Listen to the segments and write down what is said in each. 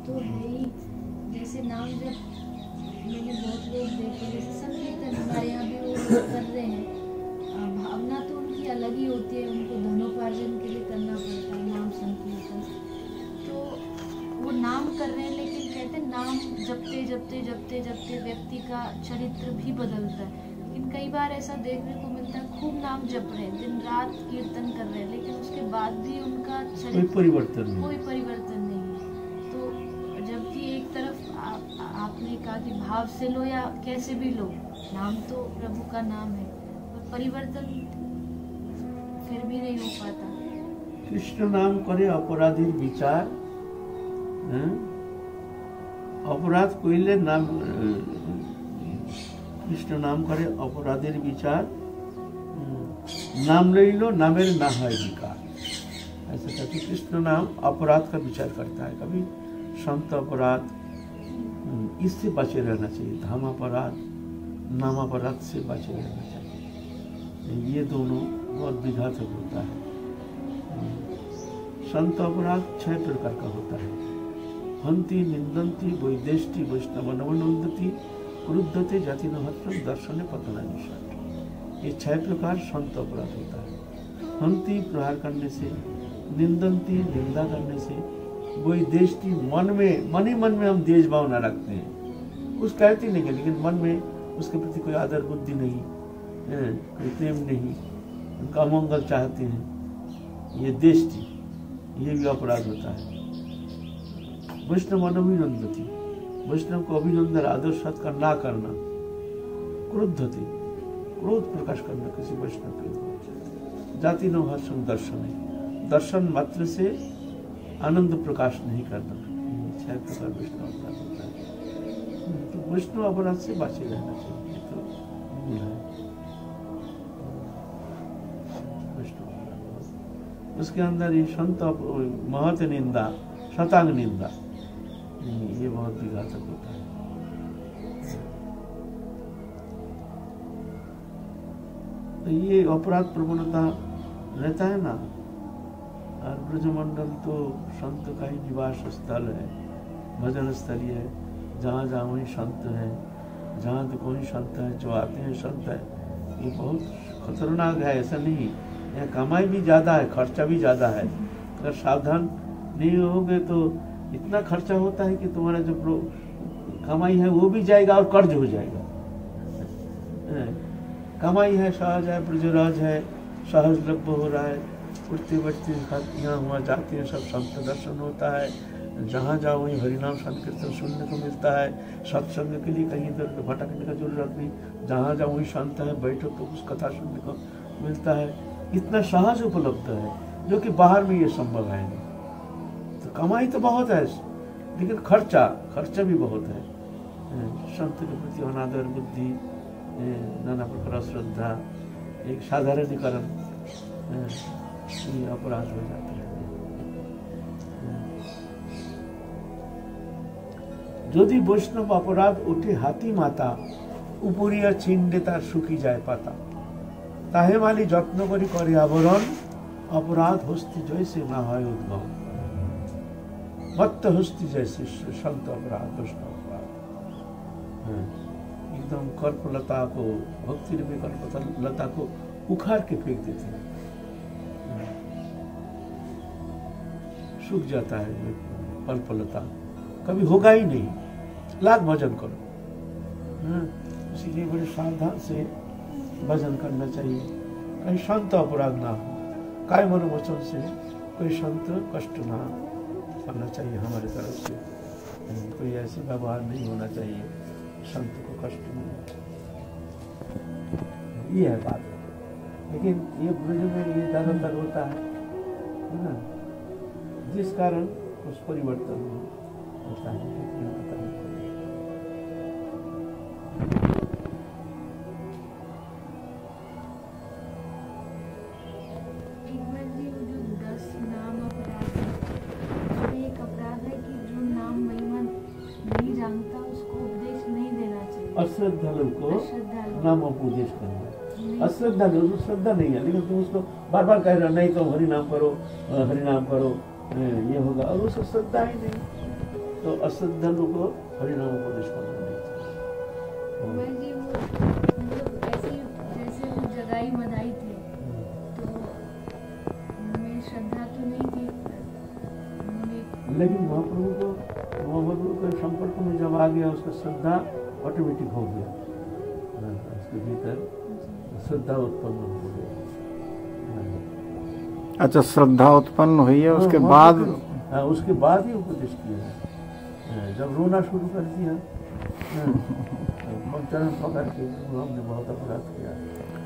तो है ही। जैसे नाम जब मैंने बहुत लोग देखे, जैसे संकीर्तन हमारे यहाँ भी वो लोग कर रहे हैं, भावना तो उनकी अलग ही होती है, उनको धनोपार्जन के लिए करना पड़ता है नाम संकीर्तन। तो वो नाम कर रहे हैं, लेकिन कहते हैं नाम जपते जपते जपते जपते व्यक्ति का चरित्र भी बदलता है। लेकिन कई बार ऐसा देखने को मिलता है, खूब नाम जप रहे हैं, दिन रात कीर्तन कर रहे हैं, लेकिन उसके बाद भी उनका चरित्र कोई परिवर्तन नहीं है। तो जबकि एक तरफ आपने कहा कि भाव से लो या कैसे भी लो, नाम तो प्रभु का नाम है, और परिवर्तन फिर भी नहीं हो पाता। कृष्ण नाम करे अपराधीर विचार, अपराध कोइले नाम, कृष्ण नाम करे अपराधीर विचार, नाम लइलो नामेर ना है विकार। ऐसा कहते कृष्ण नाम अपराध का विचार करता है, कभी संत अपराध, इससे बचे रहना चाहिए, धाम अपराध नाम अपराध से बचे रहना चाहिए। ये दोनों बहुत विघातक होता है। संत अपराध 6 प्रकार का होता है। हंति निंदन्ति वैदेष्टि वैष्णव नवनंदति क्रुद्धते जाति नहत्र दर्शने पतनानिषाद। ये 6 प्रकार संत अपराध होता है। हंति प्रहार करने से, निंदन्ति निंदा करने से, वैदेष्टि मन ही मन में हम देश भावना रखते हैं, कुछ कहते नहीं है, लेकिन मन में उसके प्रति कोई आदर बुद्धि नहीं, कोई प्रेम नहीं, उनका अमंगल चाहते हैं, ये देष्टि, ये भी अपराध होता है। वैष्णव अभिनंदति, वैष्णव को अभिनंदन आदर सत्कार ना करना। क्रुद्धति, क्रोध प्रकाश करना किसी वैष्णव के ऊपर। जाति न हर्षण दर्शन, दर्शन मात्र से आनंद प्रकाश नहीं करना। 6 प्रकार वैष्णव अपराध होता है। तो वैष्णव अपराध से बचे रहना चाहिए, तो मूल है वैष्णव अपराध। उसके अंदर ये संत महत निंदा, शतांग निंदा, ये बहुत विघातक होता है। तो ये अपराध प्रवणता रहता है ना। और ब्रजमंडल तो संत का ही निवास स्थल है, भजन स्थली है, जहाँ जहाँ वही संत है, जहाँ तो कोई संत है, जो आते हैं संत है। ये बहुत खतरनाक है, ऐसा नहीं, यहाँ कमाई भी ज़्यादा है, खर्चा भी ज़्यादा है। अगर सावधान नहीं होगे तो इतना खर्चा होता है कि तुम्हारा जो कमाई है वो भी जाएगा और कर्ज हो जाएगा। कमाई है, सहज है, ब्रजराज है, सहज लभ्य हो रहा है, उठते बैठते यहाँ वहाँ जाते हैं, सब संत दर्शन होता है, जहाँ जाओ वहीं हरिनाम संकीर्तन सुनने को मिलता है, सत्संग के लिए कहीं इधर भटकने का जरूरत नहीं, जहाँ जाओ वहीं संत है, बैठो तो कुछ कथा सुनने को मिलता है। इतना सहज उपलब्ध है, जो कि बाहर में ये संभव है नहीं। तो कमाई तो बहुत है, लेकिन खर्चा भी बहुत है। संत के प्रति अनादर बुद्धि, नाना प्रकार श्रद्धा, एक साधारणीकरण, ये अपराध हो जाता है। यदि वैष्णव अपराध उठे हाथी माता, उपरिया छिंडे तार सुखी जाए पाता। ताहे माली যত্ন करी करे आवरण, अपराध हस्ती जैसे ना হয় उद्भव। मत्त हस्ती जैसे संत अपराध, वैष्णव अपराध। एकदम कल्पलता को, भक्ति रूपी कल्पलता को उखाड़ के फेंक देते हैं, सूख जाता है कल्पलता, कभी होगा ही नहीं। लाख भजन करो, इसीलिए बड़े सावधान से भजन करना चाहिए, कहीं संत अपराध ना हो, काय मनोवचन से कोई संत कष्ट ना करना चाहिए हमारे तरफ से, कोई ऐसे व्यवहार नहीं होना चाहिए, संत को कष्ट नहीं। ये है बात। लेकिन ये ब्रज में ये ज्यादातर होता है ना, जिस कारण उस परिवर्तन होता है। अश्रद्धालु को नाम उपदेश करना। अश्रद्धालु उसको श्रद्धा नहीं है, लेकिन तुम उसको बार बार कह रहे हो नहीं तो हरि नाम करो, ये होगा, और उसको श्रद्धा ही नहीं। तो अश्रद्धा लोग को हरिनाम उपदेश करना नहीं चाहिए। मोबाइल जी वो मतलब ऐसे जैसे वो जगाई मदाई थे तो उनमें श्रद्धा तो नहीं थी उन्होंने, लेकिन महाप्रभु के संपर्क में जब आ गया उसका श्रद्धा ऑटोमेटिक हो गया, उसके भीतर श्रद्धा उत्पन्न हो गया। अच्छा, श्रद्धा उत्पन्न हुई है उसके हाँ, बाद? हाँ, उसके बाद ही उपदेश किया है। जब रोना शुरू कर दिया चरण पकड़ के हमने बहुत अपराध किया,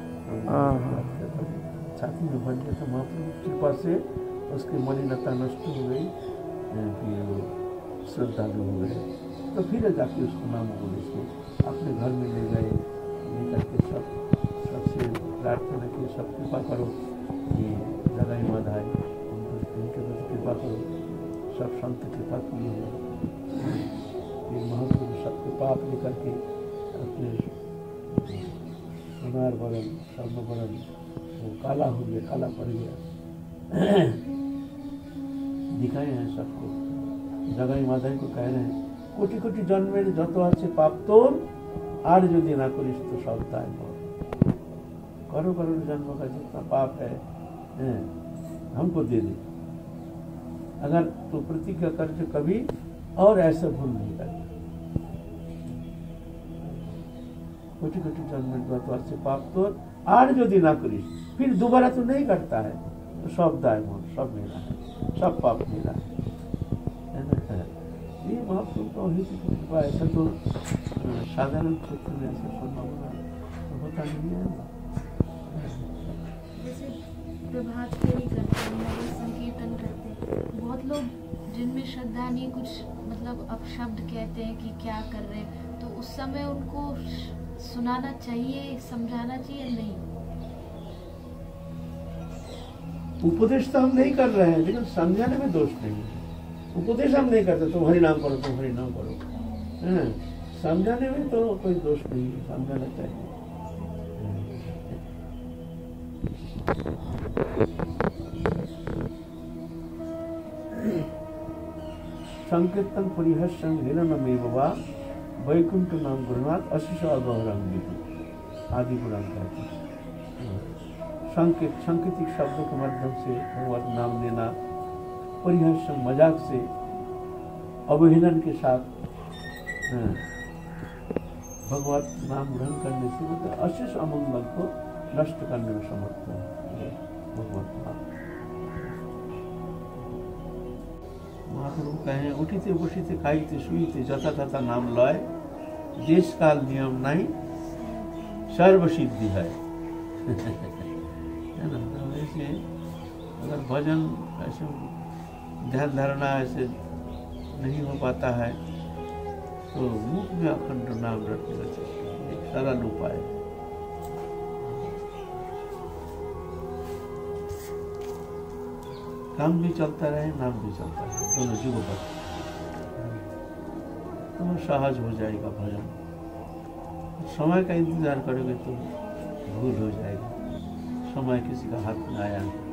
छाती में बन गया, तो महाप्रभु की कृपा से उसकी मलिनता नष्ट हो गई कि वो श्रद्धालु हो गए। तो फिर जाके उसको नाम उपदेश के अपने घर में ले गए, लेकर के सबसे प्रार्थना की, सब कृपा करो कि जगाई माधाई उनके प्रति कृपा करो, सब संत कृपा किए हैं। ये महाप्रभु सबके पाप लेकर के अपने सोनार बरन स्वर्ण बरन वो काला हो गया, काला पड़ गया, दिखाए हैं सबको। जगाई माधाई को कह रहे हैं कोटि कोटि जन्मेर যত আছে पाप तोर আর যদি না করিস तो सब दाय मोर। करोड़ करोड़ जन्म का जितना पाप है हमको दे दे, अगर तो प्रतिज्ञा कर जो कभी और ऐसा भूल नहीं करना। कोटि कोटि जन्म से पाप तो आर यदि ना करिस, फिर दोबारा तो नहीं करता है तो सब दाय मोर, सब मेरा है, सब पाप मेरा है ना। ये महाप्रभु का ही कृपा, ऐसा तो साधारण क्षेत्र में ऐसा संभावना होता नहीं है। जैसे प्रभात फेरी करते हैं, नगर संकीर्तन करते हैं, बहुत लोग जिनमें श्रद्धा नहीं, कुछ मतलब अपशब्द कहते हैं कि क्या कर रहे हैं, तो उस समय उनको सुनाना चाहिए, समझाना चाहिए नहीं? उपदेश तो हम नहीं कर रहे हैं, लेकिन समझाने में दोष नहीं है। उपदेश हम नहीं करते तुम हरि नाम करो, तुम हरि नाम करो, समझाने में तो कोई दोष नहीं है, समझाना चाहिए। संकीर्तन परिहर्षं हीनमेव वा वैकुंठ नाम गुरुनाथ अशिष अगौरंगी आदि पुराण कहते हैं। सांकेतिक शब्दों के माध्यम से भगवत नाम लेना, परिहर्षं मजाक से, अवहेलन के साथ भगवत नाम ग्रहण करने से मतलब अशिष अमंगल को नष्ट करने में समर्थ है भगवत नाम। महाप्रभु कहें उठिते बसिते खाइते शुइते जथा तथा नाम लय, देश काल नियम नहीं सर्व सिद्धि है ना। तो ऐसे अगर भजन ऐसे ध्यान धारणा ऐसे नहीं हो पाता है तो मुख में अखंड नाम रखने का चेष्टा एक सरल उपाय। काम भी चलता रहे, नाम भी चलता रहे, दोनों जीवों पर तो सहज हो जाएगा भजन। समय का इंतजार करोगे तो भूल हो जाएगा, समय किसी का हाथ में आया नहीं।